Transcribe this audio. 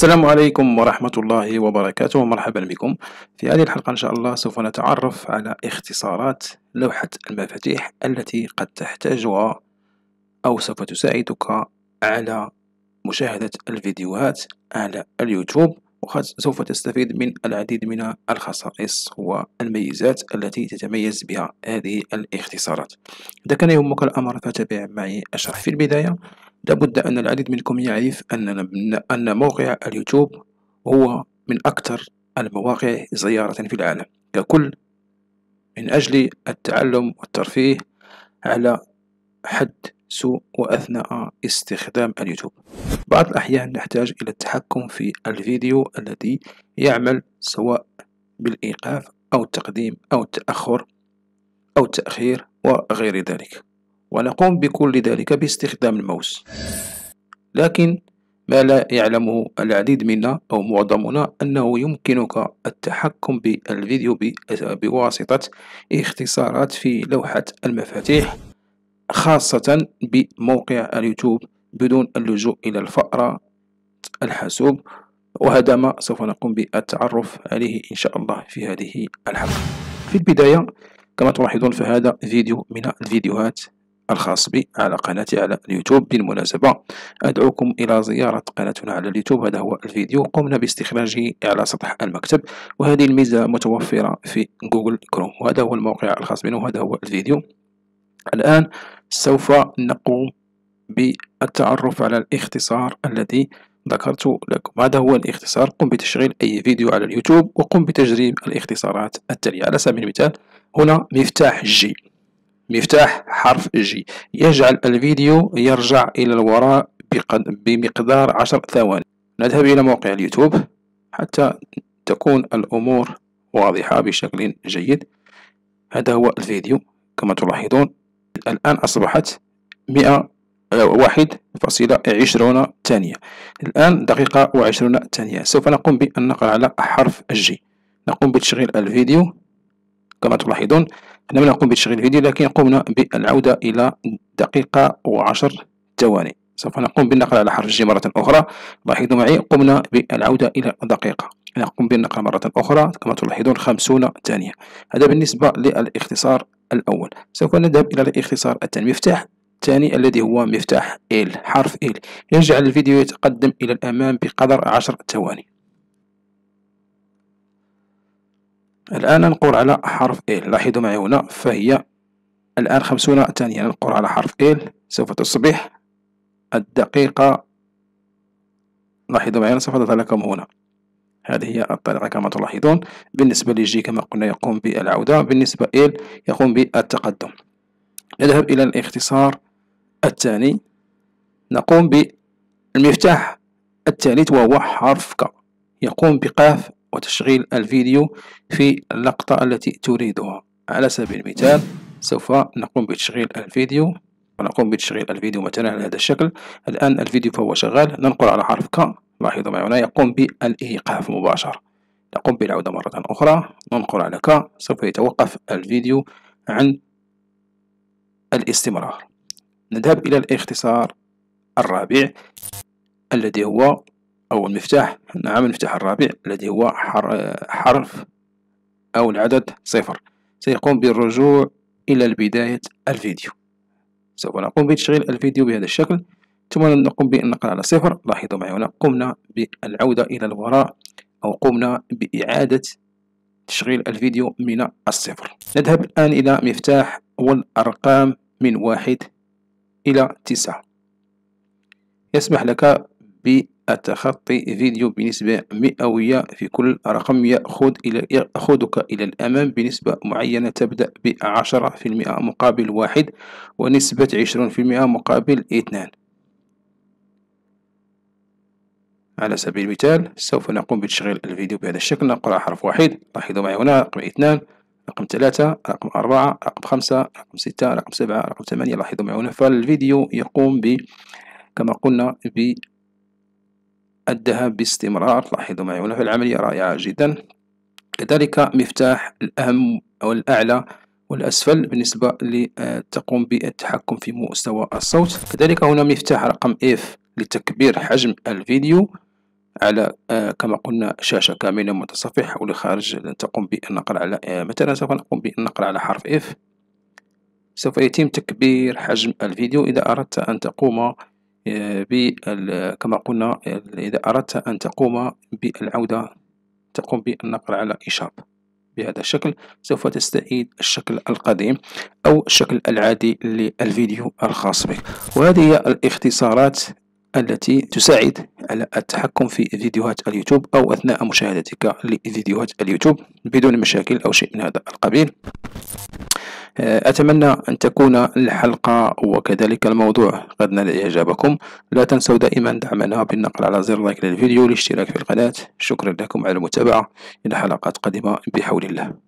السلام عليكم ورحمة الله وبركاته. مرحبا بكم. في هذه الحلقة إن شاء الله سوف نتعرف على اختصارات لوحة المفاتيح التي قد تحتاجها أو سوف تساعدك على مشاهدة الفيديوهات على اليوتيوب، وسوف تستفيد من العديد من الخصائص والميزات التي تتميز بها هذه الاختصارات. إذا كان يهمك الأمر فتابع معي الشرح. في البداية لابد أن العديد منكم يعرف أن موقع اليوتيوب هو من أكثر المواقع زيارة في العالم ككل، من أجل التعلم والترفيه على حد سوء وأثناء استخدام اليوتيوب. بعض الأحيان نحتاج إلى التحكم في الفيديو الذي يعمل سواء بالإيقاف أو التقديم أو التأخر أو التأخير وغير ذلك، ونقوم بكل ذلك باستخدام الماوس. لكن ما لا يعلمه العديد منا أو معظمنا أنه يمكنك التحكم بالفيديو بواسطة اختصارات في لوحة المفاتيح، خاصة بموقع اليوتيوب، بدون اللجوء إلى الفأرة الحاسوب. وهذا ما سوف نقوم بالتعرف عليه إن شاء الله في هذه الحلقة. في البداية كما تلاحظون فهذا فيديو من الفيديوهات الخاص بي على قناتي على اليوتيوب. بالمناسبة أدعوكم إلى زيارة قناتنا على اليوتيوب. هذا هو الفيديو قمنا باستخراجه على سطح المكتب، وهذه الميزة متوفرة في جوجل كروم، وهذا هو الموقع الخاص بنا وهذا هو الفيديو. الآن سوف نقوم بالتعرف على الاختصار الذي ذكرت لكم. هذا هو الاختصار. قم بتشغيل أي فيديو على اليوتيوب وقم بتجريب الاختصارات التالية. على سبيل المثال هنا مفتاح جي، مفتاح حرف جي يجعل الفيديو يرجع إلى الوراء بمقدار 10 ثواني. نذهب إلى موقع اليوتيوب حتى تكون الأمور واضحة بشكل جيد. هذا هو الفيديو كما تلاحظون. الآن أصبحت 101.20 ثانية. الآن دقيقة و20 ثانية. سوف نقوم بالنقر على حرف جي. نقوم بتشغيل الفيديو. كما تلاحظون لم نقوم بتشغيل الفيديو، لكن قمنا بالعودة إلى دقيقة و10 ثواني. سوف نقوم بالنقر على حرف جي مرة أخرى. لاحظوا معي قمنا بالعودة إلى دقيقة. نقوم بالنقر مرة أخرى كما تلاحظون 50 ثانية. هذا بالنسبة للاختصار الأول. سوف نذهب إلى الاختصار الثاني. مفتاح الثاني الذي هو مفتاح إل، حرف إل يجعل الفيديو يتقدم إلى الأمام بقدر 10 ثواني. الآن ننقر على حرف إل. لاحظوا معي هنا فهي الآن 50 ثانية. ننقر على حرف إل سوف تصبح الدقيقة. لاحظوا معي سوف تظهر لكم هنا. هذه هي الطريقة كما تلاحظون. بالنسبة لجي كما قلنا يقوم بالعودة، بالنسبة إل يقوم بالتقدم. نذهب إلى الاختصار الثاني. نقوم بالمفتاح الثالث وهو حرف ك، يقوم بقاف وتشغيل الفيديو في اللقطة التي تريدها. على سبيل المثال سوف نقوم بتشغيل الفيديو، ونقوم بتشغيل الفيديو مثلا على هذا الشكل. الآن الفيديو فهو شغال. ننقل على حرف ك. لاحظوا معي هنا يقوم بالإيقاف مباشرة. نقوم بالعودة مرة أخرى. ننقل على ك. سوف يتوقف الفيديو عن الاستمرار. نذهب إلى الاختصار الرابع الذي هو أو المفتاح المفتاح الرابع الذي هو حرف أو العدد 0. سيقوم بالرجوع إلى بداية الفيديو. سوف نقوم بتشغيل الفيديو بهذا الشكل، ثم نقوم بالنقر على 0. لاحظوا معي هنا قمنا بالعودة إلى الوراء أو قمنا بإعادة تشغيل الفيديو من الصفر. نذهب الآن إلى مفتاح والأرقام من 1 إلى 9. يسمح لك بتخطي فيديو بنسبة مئوية في كل رقم يأخذك إلى الأمام بنسبة معينة تبدأ ب10% مقابل 1 ونسبة 20% مقابل 2. على سبيل المثال سوف نقوم بتشغيل الفيديو بهذا الشكل. نقرأ حرف 1. لاحظوا معي هنا رقم 2، رقم 3، رقم 4، رقم 5، رقم 6، رقم 7، رقم 8. لاحظوا معي هنا فالفيديو يقوم كما قلنا بالذهاب باستمرار. لاحظوا معي هنا فالعملية رائعة جدا. كذلك مفتاح الأهم أو الأعلى والأسفل بالنسبة لتقوم بالتحكم في مستوى الصوت. كذلك هنا مفتاح رقم F لتكبير حجم الفيديو. على كما قلنا شاشة كاملة متصفحة، أو لخارج تقوم بالنقر على مثلا سوف نقوم بالنقر على حرف F. سوف يتم تكبير حجم الفيديو. إذا أردت أن تقوم كما قلنا إذا أردت أن تقوم بالعودة تقوم بالنقر على إيشاب. بهذا الشكل سوف تستعيد الشكل القديم أو الشكل العادي للفيديو الخاص بك. وهذه هي الاختصارات التي تساعد على التحكم في فيديوهات اليوتيوب أو أثناء مشاهدتك لفيديوهات اليوتيوب بدون مشاكل أو شيء من هذا القبيل. أتمنى أن تكون الحلقة وكذلك الموضوع قد نال إعجابكم. لا تنسوا دائما دعمنا بالنقر على زر لايك للفيديو والاشتراك في القناة. شكرا لكم على المتابعة، إلى حلقات قادمة بحول الله.